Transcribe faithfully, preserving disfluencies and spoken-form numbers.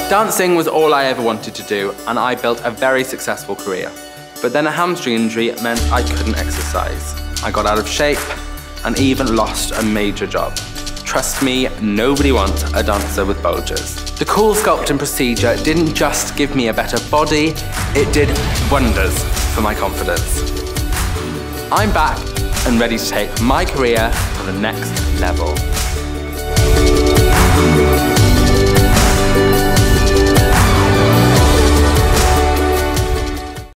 Dancing was all I ever wanted to do, and I built a very successful career. But then a hamstring injury meant I couldn't exercise. I got out of shape and even lost a major job. Trust me, nobody wants a dancer with bulges. The Coolsculpting procedure didn't just give me a better body, it did wonders for my confidence. I'm back and ready to take my career to the next level.